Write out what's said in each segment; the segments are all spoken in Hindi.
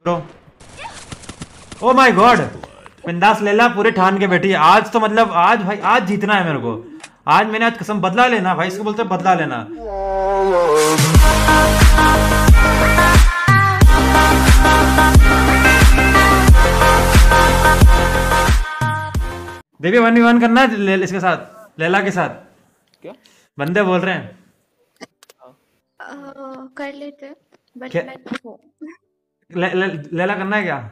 ओ माय गॉड, बिंदास लैला पूरे ठान के बैठी है। आज तो मतलब आज भाई आज जीतना है मेरे को। आज मैंने आज कसम बदला लेना भाई, इसको बोलते हैं बदला लेना। देवी 1v1 करना है इसके साथ, लैला के साथ। क्या बंदे बोल रहे हैं कर लेते बट क्या? मैं तो हूँ। लैला करना है क्या?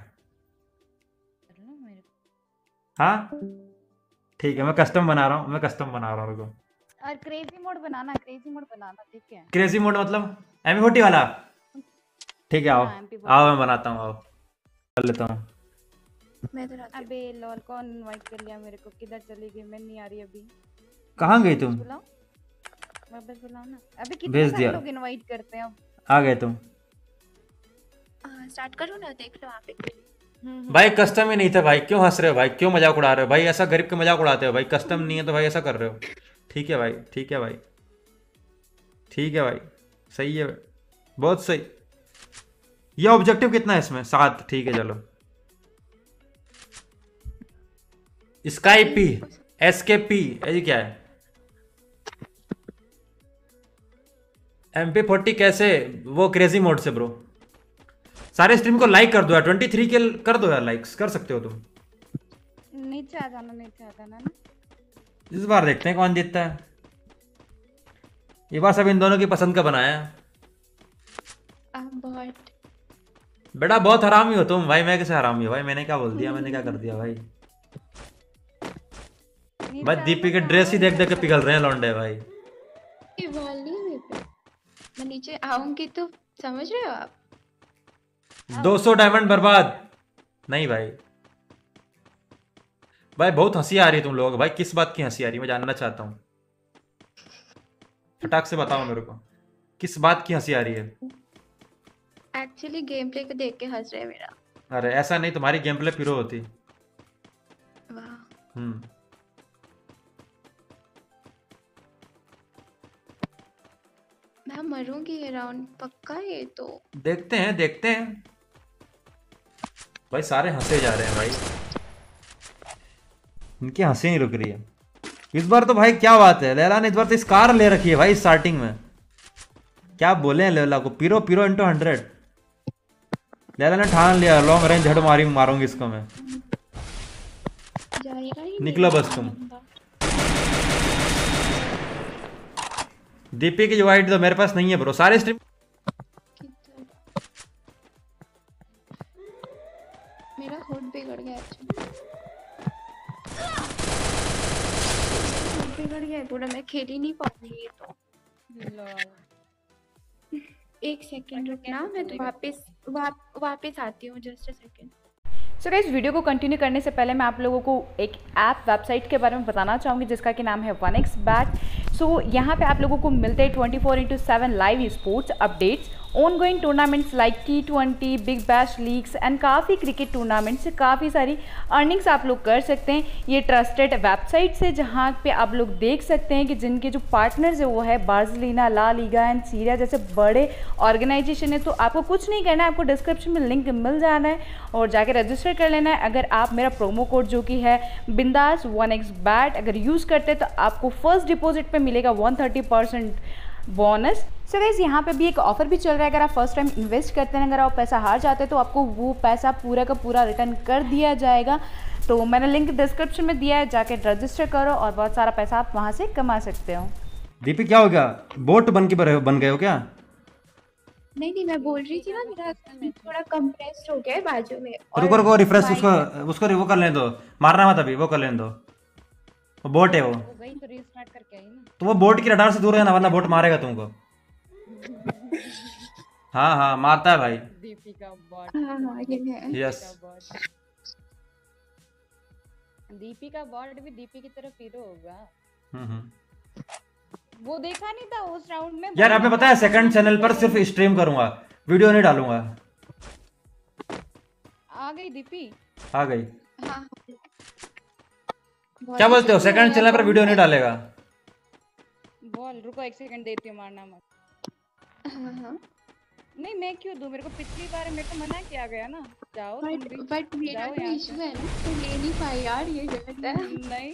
हाँ ठीक है, मैं कस्टम बना रहा हूँ रुको। और क्रेजी मोड बनाना, ठीक है। क्रेजी मोड मतलब M40 वाला? ठीक है आओ, हाँ, MP40 आओ मैं बनाता हूँ, आओ कर लेता हूँ। मैं तो रात अबे लॉल कौन इनवाइट कर लिया मेरे को? किधर चली गई? मैं नहीं आ रही अभी। कहाँ गई तुम? बुलाओ, वापस बुलाओ ना। अबे कितने भेज सारे दिया। लोग इनवाइट करते हैं अब। आ गए तुम? स्टार्ट करूँ ना, देख लो वहाँ पे। भाई कस्टम ही नहीं था भाई, क्यों हंस रहे हो भाई, क्यों मजाक उड़ा रहे हो भाई? ऐसा गरीब के मजाक उड़ाते हो भाई? कस्टम नहीं है तो भाई ऐसा कर रहे हो? ठीक है भाई, ठीक है भाई, ठीक है भाई, सही है, बहुत सही। ये ऑब्जेक्टिव कितना है इसमें? 7, ठीक है चलो। स्काई पी, SKP, ये क्या है? MP40 कैसे? वो क्रेजी मोड से ब्रो। सारे स्ट्रीम को लाइक कर दो यार, 23 के कर दो यार, लाइक्स कर सकते हो तुम। नीचे आ जाना ना। इस बार देखते हैं कौन जीतता है। ये बार सब इन दोनों की पसंद का बनाया है। बहुत बेटा बहुत हरामी हो तुम भाई। मैं कैसे हरामी हूँ भाई? मैंने क्या बोल दिया, मैंने क्या कर दिया भाई? भाई दीपी के ड्रेस ही देख देख के पिघल रहे हैं लौंडे भाई। ये बॉल नहीं है मेरे पे। मैं नीचे आऊंगी तो समझ रहे हो आप? 200 डायमंड बर्बाद। नहीं भाई, भाई बहुत हंसी आ रही है तुम लोग भाई। किस बात की हंसी आ रही है मैं जानना चाहता हूँ। फटाक से बताओ मेरे को, किस बात की हंसी आ रही है? एक्चुअली गेम प्ले को देख के हंस रहे हैं मेरा। अरे ऐसा नहीं, तुम्हारी गेम प्ले पिरो होती। वाह, मैं मरूंगी ये राउंड पक्का। ये तो देखते हैं देखते हैं भाई। सारे हंसे जा रहे हैं भाई, इनकी हंसी नहीं रुक रही है। इस बार तो भाई क्या बात है, लैला ने इस बार तो स्कार ले रखी है भाई स्टार्टिंग में। क्या बोले हैं लैला को, पिरो पिरो इंटू 100। लैला ने ठान लिया लॉन्ग रेंज हेड मारूंगी इसको मैं। जाएगा ही निकलो नहीं बस तुम। बंदा। दीपी की वाइट तो मेरे पास नहीं है ब्रो। सारे स्ट्रीम मेरा हुड बिगड़ गया। बिगड़ गया है पूरा, मैं खेल ही नहीं पाऊंगी ये तो। एक सेकंड रुकना, मैं तो वापस आती हूँ। Just a second. So guys, video को कंटिन्यू करने से पहले मैं आप लोगों को एक ऐप वेबसाइट के बारे में बताना चाहूँगी जिसका कि नाम है 1xBet। सो यहाँ पे आप लोगों को मिलते हैं 24/7 live sports updates, ongoing tournaments like T20, Big Bash leagues and काफ़ी क्रिकेट टूर्नामेंट्स से काफ़ी सारी अर्निंग्स आप लोग कर सकते हैं ये ट्रस्टेड वेबसाइट से, जहाँ पे आप लोग देख सकते हैं कि जिनके जो पार्टनर्स है वो है Barcelona, La Liga and Serie जैसे बड़े ऑर्गेनाइजेशन है। तो आपको कुछ नहीं करना है, आपको डिस्क्रिप्शन में लिंक मिल जाना है और जाके रजिस्टर कर लेना है। अगर आप मेरा प्रोमो कोड जो कि है बिंदास 1xBet अगर यूज़ करते हैं तो आपको फर्स्ट डिपॉजिट पे मिलेगा 130% बोनस। सो गाइस, यहाँ पे भी एक ऑफर भी चल रहा है। अगर आप फर्स्ट टाइम इन्वेस्ट करते हैं, अगर आप पैसा हार जाते हैं तो आपको वो पैसा पूरा का पूरा रिटर्न कर दिया जाएगा। तो मैंने लिंक डिस्क्रिप्शन में दिया है, जाके रजिस्टर करो और बहुत सारा पैसा आप वहाँ से कमा सकते हो। दीपी क्या हो गया, बोट बन गए हो क्या? नहीं, मैं बोल रही थी ना मेरा थोड़ा कंप्रेस्ड हो गया है बाजू में। रुको रुको, रिफ्रेश उसको वो कर लेने दो, मारना मत अभी, वो कर लेने दो। वो बोट है वो गई तो रीस्टार्ट करके आई ना। तो वो बोट की रडार से दूर रहना वरना बोट मारेगा तुमको। हाँ हाँ मारता है भाई। दीपी का बॉट। हाँ ये है। यस, दीपी का बॉट भी दीपी की तरफ हीरो होगा। हम्म। वो देखा नहीं था उस राउंड में यार आपने पता है सेकंड चैनल पर सिर्फ स्ट्रीम करूंगा, वीडियो नहीं डालूंगा। आ गई दीपी, आ गई। हाँ क्या बोलते हो, सेकंड चैनल पर वीडियो नहीं डालेगा? बॉल रुको एक सेकंड देती हूँ, मारना मत। हाँ नहीं मैं क्यों दूं, मेरे को पिछली बार मेरे को मना किया गया ना, जाओ तुम भी, बट मेरा जाओ तो यहाँ इशू से। है ना, तो ले नहीं पाई यार, ये गलत है। नहीं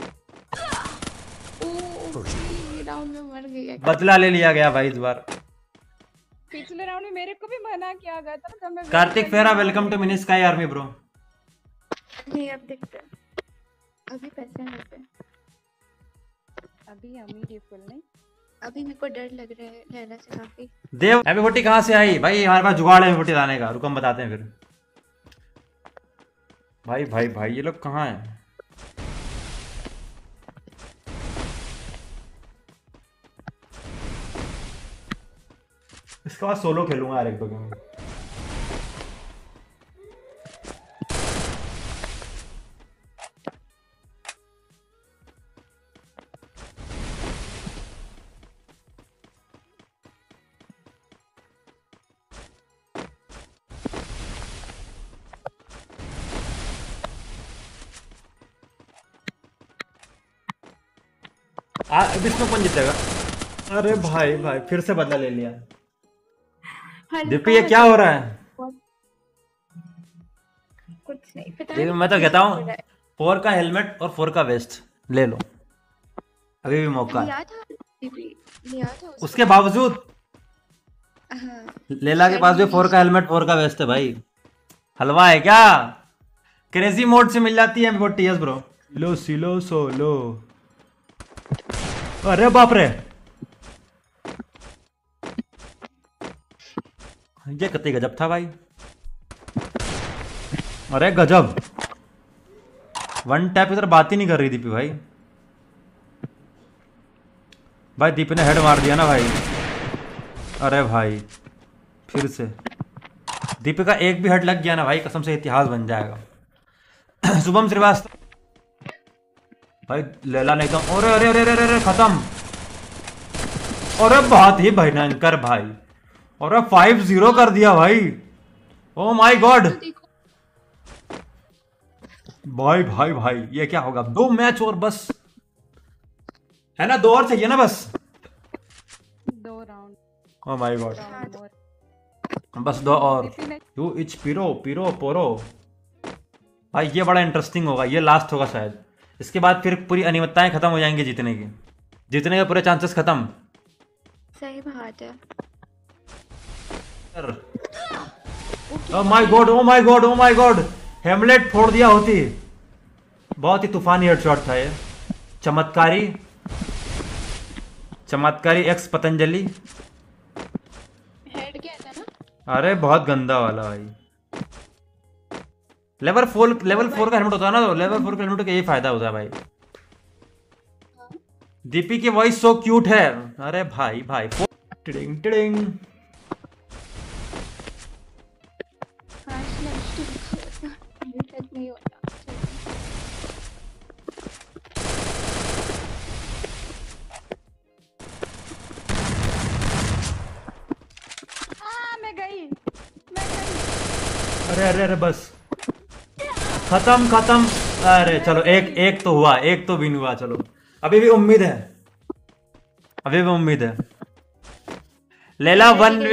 ओ ये राउंड में मर गई। बदला ले लिया गया भाई इस बार। पिछले राउंड में मेरे को भी मना किया गया था ना, जब मैं कार्तिक फेरा welcome to Mini Sky Army bro. नहीं अब देखते हैं, अभी पैसे होते हैं। अभी अमीर फुल नहीं, अभी मेरे को डर लग रहा है लैला से काफी। देव M40 कहाँ से आई भाई? हमारे पास जुगाड़ है M40 लाने का, रुको हम बताते हैं फिर। भाई भाई भाई ये लोग कहाँ हैं? इसके बाद सोलो खेलूंगा यार एक दो गेम। अब इसमें कौन जीतेगा? अरे भाई भाई फिर से बदला ले लिया। दीपी ये क्या हो रहा है? कुछ नहीं पता। ये मैं तो कहता हूँ 4 का हेलमेट और 4 का वेस्ट ले लो, अभी भी मौका है। लिया था लिया था उसके बावजूद हाँ। लेला के पास भी 4 का हेलमेट 4 का वेस्ट है भाई। हलवा है क्या? क्रेजी मोड से मिल जाती है M40 यस ब्रो। लो सिलो सोलो। अरे बाप रे, ये कतई गजब था भाई। अरे गजब, वन टैप इधर बात ही नहीं कर रही दीपी भाई। भाई दीपी ने हेड मार दिया ना भाई। अरे भाई फिर से दीपी का एक भी हेड लग गया ना भाई, कसम से इतिहास बन जाएगा। शुभम श्रीवास्तव भाई, लैला ने एकदम अरे अरे अरे अरे अरे खत्म। अरे बहुत ही भयंकर भाई, और 5-0 कर दिया भाई। ओ माय गॉड भाई भाई भाई ये क्या होगा? 2 मैच और बस है ना, 2 और चाहिए ना बस। 2 राउंड, ओ माय गॉड और बस 2 और। यू इच पिरो पिरो पोरो भाई, ये बड़ा इंटरेस्टिंग होगा, ये लास्ट होगा शायद। इसके बाद फिर पूरी अनियमितताएं खत्म हो जाएंगी, जीतने की, जीतने के पूरे चांसेस खत्म। सही बात है। Oh my god oh my god oh my god, हेमलेट फोड़ दिया होती। बहुत ही तूफानी हेडशॉट था ये। चमत्कारी चमत्कारी एक्स पतंजलि। हेड गया था ना। अरे बहुत गंदा वाला भाई। लेवल 4 का हेलमेट होता है ना, तो लेवल 4 का हेलमेट का यही फायदा होता है भाई। दीपी की वॉइस सो क्यूट है। अरे भाई भाई टिडिंग टिडिंग। नहीं होता। मैं गई। अरे अरे अरे बस खत्म खत्म। अरे चलो एक तो हुआ, एक तो विन हुआ। चलो अभी भी उम्मीद है, अभी भी उम्मीद है। लेला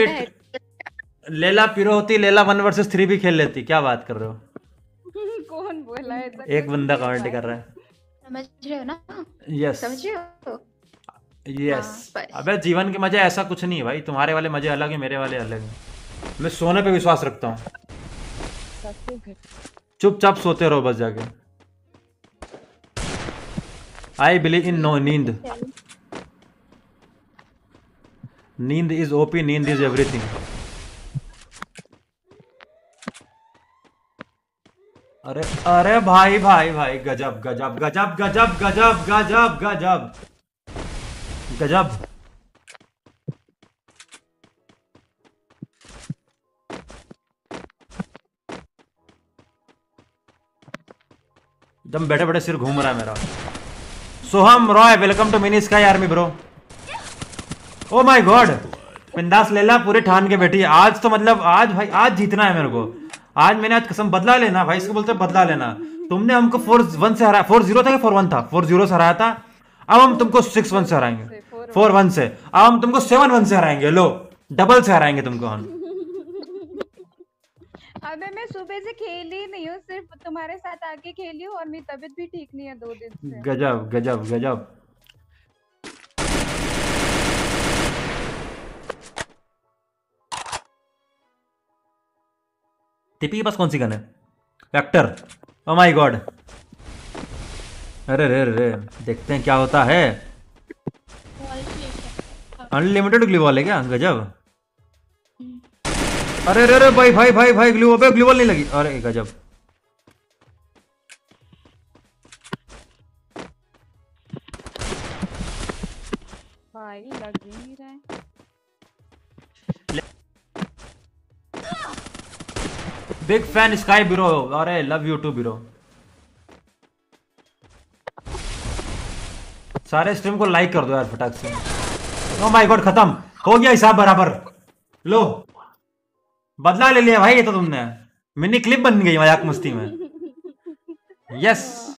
लेला पिरो होती, लेला 1 वर्सेस 3 भी खेल लेती। क्या बात कर रहे हो? कौन बोला है? एक बंदा कमेंट कर रहा है। समझ रहे हो ना? यस समझ रहे हो? यस। हाँ, बस। अबे जीवन के मजे ऐसा कुछ नहीं है भाई, तुम्हारे वाले मजे अलग है, मेरे वाले अलग है। मैं सोने पे विश्वास रखता हूँ, चुपचाप सोते रहो बस जाके। आई बिलीव इन नो नींद। नींद इज ओपी, नींद इज एवरीथिंग। अरे अरे भाई भाई भाई गजब गजब गजब गजब गजब गजब गजब गजब। एकदम बैठे बैठे सिर घूम रहा है मेरा। Soham Roy welcome to Mini Sky Army bro. Oh my god, बिंदास लेला पूरे ठान के बैठी है आज तो। मतलब आज भाई आज जीतना है मेरे को। आज मैंने आज कसम बदला लेना भाई, इसको बोलते हैं बदला लेना। तुमने हमको 4-1 से हराया, 4-0 था कि 4-1 था? 4-0 से हराया था। अब हम तुमको 6-1 से हराएंगे, 4-1 से। अब हम तुमको 7-1 से हराएंगे। लो डबल से हराएंगे तुमको हम। अबे मैं सुबह से खेली ही नहीं हूँ, सिर्फ तुम्हारे साथ आके खेली हूँ और मेरी तबीयत भी ठीक नहीं है 2 दिन से। गजब गजब गजब। टिपी के पास कौन सी गन है? वेक्टर। Oh my god. अरे रे रे, देखते हैं क्या होता है। अनलिमिटेड ग्लू वॉल है क्या? गजब। अरे रे रे भाई भाई भाई भाई, ग्लू वॉल नहीं लगी। अरे गजब। भाई लग ही नहीं रहा है। बिग फैन स्काई ब्रो, अरे लव यू टू ब्रो। सारे स्ट्रीम को लाइक कर दो यार फटाक से। ओ माय गॉड, खत्म हो गया हिसाब बराबर। लो, बदला ले लिया भाई ये तो तुमने। मिनी क्लिप बन गई मजाक मस्ती में। यस।